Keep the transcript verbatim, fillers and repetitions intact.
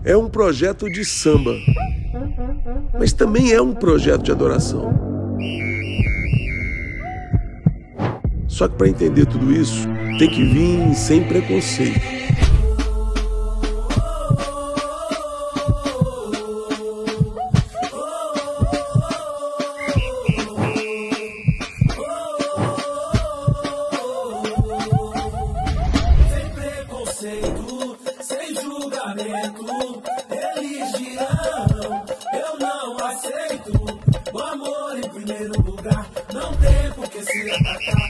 é um projeto de samba, mas também é um projeto de adoração. Só que para entender tudo isso, tem que vir sem preconceito. Sem julgamento, religião, eu não aceito. O amor em primeiro lugar, não tem por que se atacar.